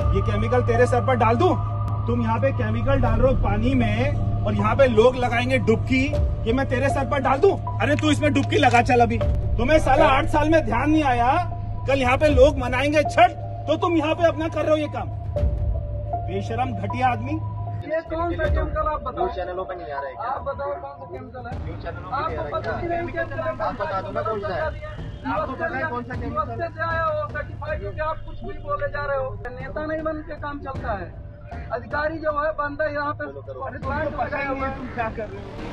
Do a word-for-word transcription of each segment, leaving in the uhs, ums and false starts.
ये केमिकल तेरे सर पर डाल दूं? तुम यहाँ पे केमिकल डाल रहे हो पानी में और यहाँ पे लोग लगाएंगे डुबकी, ये मैं तेरे सर पर डाल दूं? अरे तू इसमें डुबकी लगा चल अभी। तुम्हें साला आठ साल में ध्यान नहीं आया, कल यहाँ पे लोग मनाएंगे छठ तो तुम यहाँ पे अपना कर रहे हो ये काम। बेशरम घटिया आदमी। ये कौन सा केमिकल आप बताओ? न्यूज चैनलों पे नहीं आ रहा है। आप बताओ कौन सा केमिकल है? न्यूज चैनलों पे आपको नहीं आ पता रहा ही नहीं केमिकल है। आप बता दो ना कौन सा है। आपको पता है कौन सा केमिकल है? से आया हो सर्टिफाइड हो, आप कुछ भी बोले जा रहे हो। नेता नहीं बन के काम चलता है, अधिकारी जो है बंदा यहाँ पे प्लांट लगाया हुआ है। तुम क्या कर रहे हो?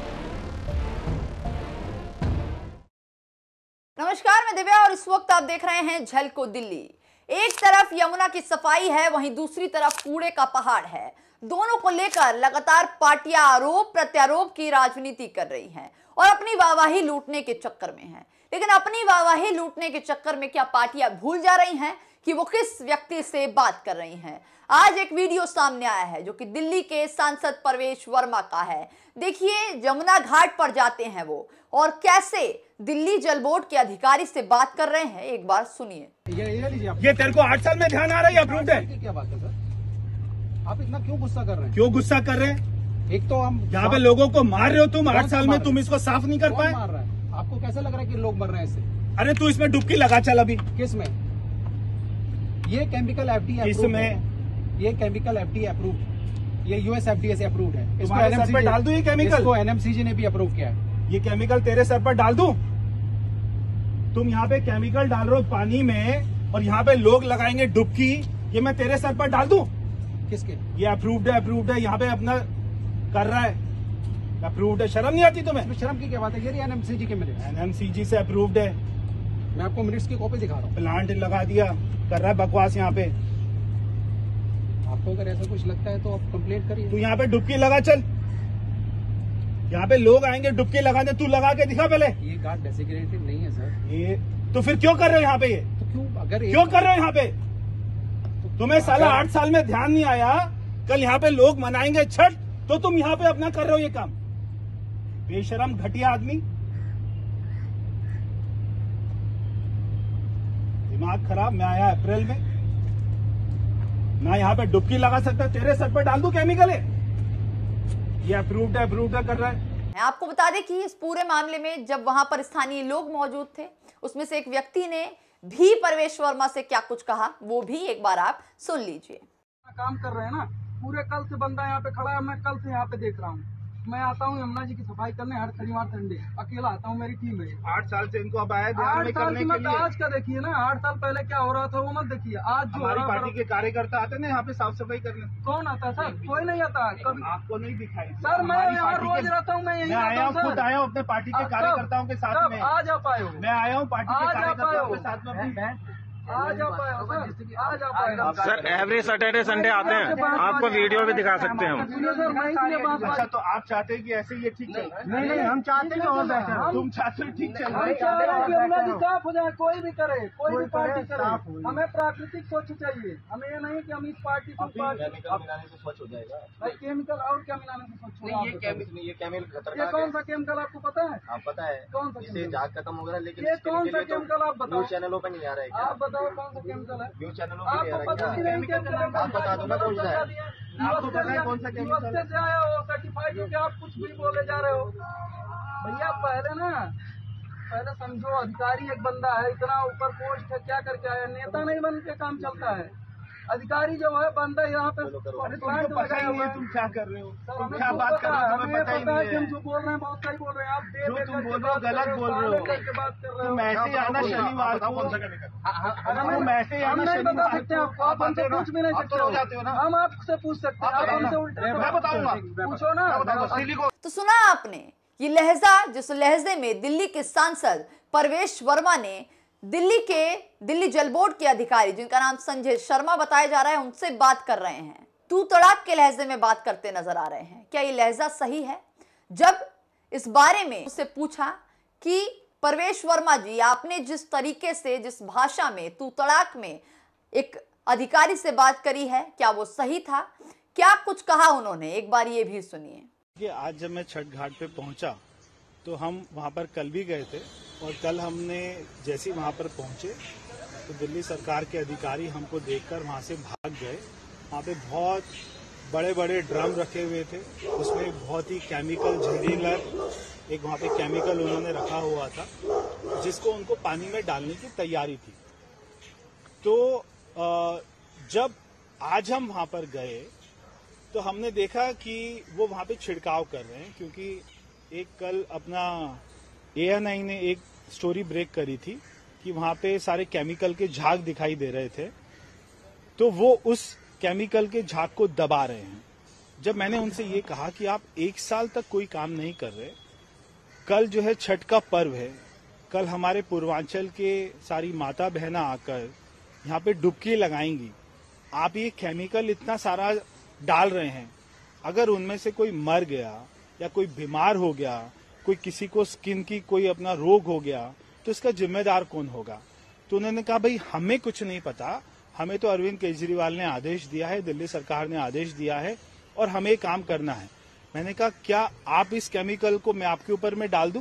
नमस्कार, मैं दिव्या और इस वक्त आप देख रहे हैं झलको दिल्ली। एक तरफ यमुना की सफाई है, वहीं दूसरी तरफ कूड़े का पहाड़ है। दोनों को लेकर लगातार पार्टियां आरोप प्रत्यारोप की राजनीति कर रही हैं और अपनी वाहवाही लूटने के चक्कर में हैं। लेकिन अपनी वाहवाही लूटने के चक्कर में क्या पार्टियां भूल जा रही हैं कि वो किस व्यक्ति से बात कर रही हैं? आज एक वीडियो सामने आया है जो कि दिल्ली के सांसद परवेश वर्मा का है। देखिए, यमुना घाट पर जाते हैं वो और कैसे दिल्ली जल बोर्ड के अधिकारी से बात कर रहे हैं, एक बार सुनिए। ये तेरे को आठ साल में ध्यान आ रहा है? अप्रूव्ड है? क्या बात है सर, आप इतना क्यों गुस्सा कर रहे हैं? क्यों गुस्सा कर रहे हैं? एक तो हम यहाँ पे लोगों को मार रहे हो तुम, आठ साल में तुम इसको साफ नहीं कर कौन पाए। मार रहा है? आपको कैसे लग रहा है कि लोग मर रहे हैं इससे? अरे तू इसमें डुबकी लगा चल अभी। किस में? ये केमिकल एफडीए इसमें ये केमिकल एफडीए अप्रूव्ड, ये यूएस एफडीए से अप्रूव्ड है। इसको तुम्हारे सर पे डाल दूं ये केमिकल? इसको एनएमसीजी ने भी अप्रूव किया है। ये केमिकल तेरे सर पर डाल दूं? तुम यहाँ पे केमिकल डाल रहे हो पानी में और यहाँ पे लोग लगाएंगे डुबकी, ये मैं तेरे सर पर डाल दूं? किसके? ये अप्रूव्ड है, अप्रूव्ड है, यहाँ पे अपना कर रहा है, अप्रूव्ड है। शर्म नहीं आती तुम्हें? इसमें शर्म की क्या बात है? ये एनएमसीजी के मिनट्स, एनएमसीजी से अप्रूव्ड है। मैं आपको मिनट्स की कॉपी दिखा रहा हूँ। प्लांट लगा दिया, कर रहा है बकवास यहाँ पे। आपको अगर ऐसा कुछ लगता है तो आप कंप्लेंट करिए। तू यहाँ पे डुबकी लगा चल, यहाँ पे लोग आएंगे डुबकी लगाने, तू लगा के दिखा पहले। ये घाट डेसिग्नेटेड नहीं है सर। ये तो फिर क्यों कर रहे हो यहाँ पे? ये तो क्यों अगर क्यों कर रहे हो यहाँ पे? तुम्हें साला आठ साल में ध्यान नहीं आया, कल यहाँ पे लोग मनाएंगे छठ तो तुम यहाँ पे अपना कर रहे हो ये काम। बेशरम घटिया आदमी, दिमाग खराब। मैं आया अप्रैल में ना, यहाँ पे डुबकी लगा सकता, तेरे सर पर डाल दूं केमिकल है? ये अप्रूव्ड है, अप्रूव्ड है कर रहा है। आपको बता दें कि इस पूरे मामले में जब वहां पर स्थानीय लोग मौजूद थे, उसमें से एक व्यक्ति ने भी परवेश वर्मा से क्या कुछ कहा, वो भी एक बार आप सुन लीजिए। काम कर रहे हैं ना, पूरे कल से बंदा यहाँ पे खड़ा है, मैं कल से यहाँ पे देख रहा हूँ। मैं आता हूँ यमुना जी की सफाई करने हर शनिवार संडे, अकेला आता हूँ, मेरी टीम है। आठ साल से इनको अब आया ध्यान आठ में साल करने की के मत लिए। आज का देखिए ना, आठ साल पहले क्या हो रहा था वो मत देखिए, आज जो हमारी हो रहा पार्टी के कार्यकर्ता आते ना यहाँ पे साफ सफाई करने। कौन आता है सर? कोई नहीं आता कभी। आपको नहीं दिखाई सर मैं हमारी यहाँ पार्टी रोज के- रहता हूँ, मैं यही मैं आया हूँ, खुद आया हूँ अपने पार्टी के कार्यकर्ताओं के साथ में। आज आप आए हो? मैं आया हूँ पार्टी के आज आप आए कार्यकर्ताओं हो? के साथ में। आज आप आए हो सर, आज आप आए हो। सर एवरी सैटरडे संडे आते हैं, आपको वीडियो भी दिखा सकते हैं हम। सुनिए सर, मैं इसलिए बात अच्छा तो आप चाहते हैं कि ऐसे ये ठीक चल? नहीं नहीं, हम चाहते हैं और बेहतर। तुम चाहते हो ठीक चल हम रहा है? चाह रहे हैं कि यमुना जी साफ हो जाए, कोई भी करे, कोई भी पार्टी करे, हमें प्राकृतिक स्वच्छ चाहिए। हमें ये नहीं कि हम इस पार्टी से पार्टी केमिकल मिलाने से स्वच्छ हो जाएगा। भाई केमिकल और क्या मिलाने से स्वच्छ होगा? नहीं, ये केमिकल ये केमिकल ये खतरनाक कौन है। सा केमिकल आपको पता है? आप पता है कौन सा इससे केमिकल? जहाज खत्म हो गया, लेकिन ये इस कौन सा केमिकल लिए केमिकल आप तो बताओ? न्यूज चैनलों पे नहीं आ रहा है। आप बताओ कौन सा केमिकल है? न्यूज चैनलों पे नहीं आ आपको रहा पता है ही क्या? नहीं केमिकल है? आप बता दो ना कौन सा है। आपको पता है कौन सा केमिकल है? से आया हो सर्टिफाइड हो, आप कुछ भी बोले जा रहे हो। भैया पहले ना, पहले समझो अधिकारी एक बंदा है, इतना ऊपर पोस्ट है, क्या करके आया? नेता नहीं बन के काम चलता है, अधिकारी जो है बंदा यहाँ पे प्लांट लगाया हुआ है। तुम क्या कर रहे हो? सर, तुम हमें क्या खुद बात कर पता रहे है, हो? हमें तुम्हें पता ही पता है नहीं कि हम है। जो बोल रहे हैं बहुत सही बोल रहे हैं। आप दे जो दे तुम करके बोल रहे हो बात गलत कर बोल रहे हो। करके बात कर रहे हो। तुम ऐसे आना शनिवार को, तुम ऐसे हम आना नहीं बता शनिवार सकते आपको, आप हमसे पूछ भी नहीं सकते हो। जाते हो ना। हम आपसे पूछ सकते हैं, आप हमसे उल्टे मैं बताऊंगा। पूछो ना। तो सुना आपने ये लहजा, जिस लहजे में दिल्ली के सांसद परवेश वर्मा ने दिल्ली के दिल्ली जल बोर्ड के अधिकारी, जिनका नाम संजय शर्मा बताया जा रहा है, उनसे बात कर रहे हैं। तू तड़ाक के लहजे में बात करते नजर आ रहे हैं। क्या ये लहजा सही है? जब इस बारे में उससे पूछा कि परवेश वर्मा जी, आपने जिस तरीके से, जिस भाषा में, तू तड़ाक में एक अधिकारी से बात करी है, क्या वो सही था? क्या कुछ कहा उन्होंने, एक बार ये भी सुनिए। कि आज जब मैं छठ घाट पे पहुंचा तो हम वहां पर कल भी गए थे और कल हमने जैसे ही वहां पर पहुंचे तो दिल्ली सरकार के अधिकारी हमको देखकर वहां से भाग गए। वहां पे बहुत बड़े बड़े ड्रम रखे हुए थे, उसमें बहुत ही केमिकल जहरीला एक वहां पे केमिकल उन्होंने रखा हुआ था, जिसको उनको पानी में डालने की तैयारी थी। तो जब आज हम वहां पर गए तो हमने देखा कि वो वहां पे छिड़काव कर रहे हैं, क्योंकि एक कल अपना ए एन आई ने एक स्टोरी ब्रेक करी थी कि वहां पे सारे केमिकल के झाग दिखाई दे रहे थे, तो वो उस केमिकल के झाग को दबा रहे हैं। जब मैंने उनसे ये कहा कि आप एक साल तक कोई काम नहीं कर रहे, कल जो है छठ का पर्व है, कल हमारे पूर्वांचल के सारी माता बहना आकर यहाँ पे डुबकी लगाएंगी, आप ये केमिकल इतना सारा डाल रहे हैं, अगर उनमें से कोई मर गया या कोई बीमार हो गया, कोई किसी को स्किन की कोई अपना रोग हो गया, तो इसका जिम्मेदार कौन होगा? तो उन्होंने कहा भाई हमें कुछ नहीं पता, हमें तो अरविंद केजरीवाल ने आदेश दिया है, दिल्ली सरकार ने आदेश दिया है और हमें काम करना है। मैंने कहा क्या आप इस केमिकल को मैं आपके ऊपर में डाल दूं?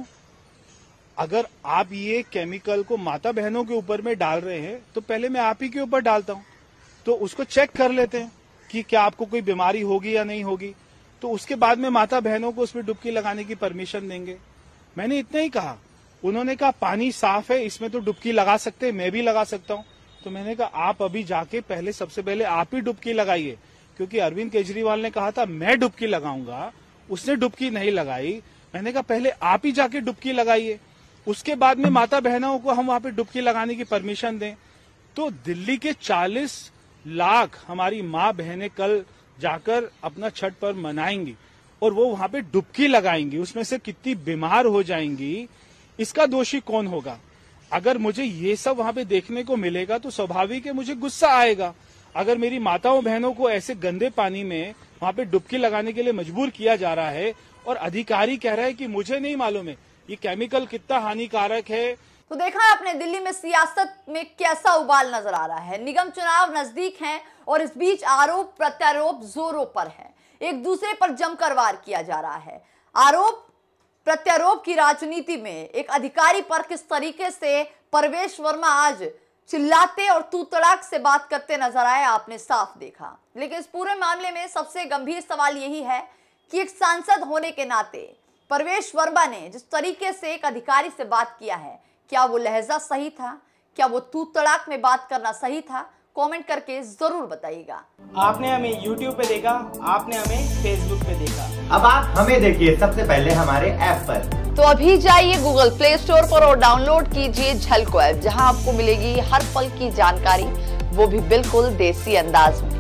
अगर आप ये केमिकल को माता बहनों के ऊपर में डाल रहे हैं तो पहले मैं आप ही के ऊपर डालता हूं, तो उसको चेक कर लेते हैं कि क्या आपको कोई बीमारी होगी या नहीं होगी, तो उसके बाद में माता बहनों को उसमें डुबकी लगाने की परमिशन देंगे। मैंने इतना ही कहा। उन्होंने कहा पानी साफ है, इसमें तो डुबकी लगा सकते हैं, मैं भी लगा सकता हूं। तो मैंने कहा आप अभी जाके पहले सबसे पहले आप ही डुबकी लगाइए, क्योंकि अरविंद केजरीवाल ने कहा था मैं डुबकी लगाऊंगा, उसने डुबकी नहीं लगाई। मैंने कहा पहले आप ही जाके डुबकी लगाइए, उसके बाद में माता बहनों को हम वहां पे डुबकी लगाने की परमिशन दें। तो दिल्ली के चालीस लाख हमारी माँ बहनें कल जाकर अपना छठ पर्व मनाएंगी और वो वहां पे डुबकी लगाएंगी, उसमें से कितनी बीमार हो जाएंगी, इसका दोषी कौन होगा? अगर मुझे ये सब वहां पे देखने को मिलेगा तो स्वाभाविक है मुझे गुस्सा आएगा। अगर मेरी माताओं बहनों को ऐसे गंदे पानी में वहां पे डुबकी लगाने के लिए मजबूर किया जा रहा है और अधिकारी कह रहा है कि मुझे नहीं मालूम है ये केमिकल कितना हानिकारक है। तो देखा आपने दिल्ली में सियासत में कैसा उबाल नजर आ रहा है। निगम चुनाव नजदीक हैं और इस बीच आरोप प्रत्यारोप जोरों पर है, एक दूसरे पर जमकर वार किया जा रहा है। आरोप प्रत्यारोप की राजनीति में एक अधिकारी पर किस तरीके से परवेश वर्मा आज चिल्लाते और तू तड़ाक से बात करते नजर आए, आपने साफ देखा। लेकिन इस पूरे मामले में सबसे गंभीर सवाल यही है कि एक सांसद होने के नाते परवेश वर्मा ने जिस तरीके से एक अधिकारी से बात किया है, क्या वो लहजा सही था? क्या वो तू तड़ाक में बात करना सही था? कमेंट करके जरूर बताइएगा। आपने हमें यूट्यूब पे देखा, आपने हमें फेसबुक पे देखा, अब आप हमें देखिए सबसे पहले हमारे ऐप पर। तो अभी जाइए गूगल प्ले स्टोर पर और डाउनलोड कीजिए झलको ऐप, जहां आपको मिलेगी हर पल की जानकारी, वो भी बिल्कुल देसी अंदाज में।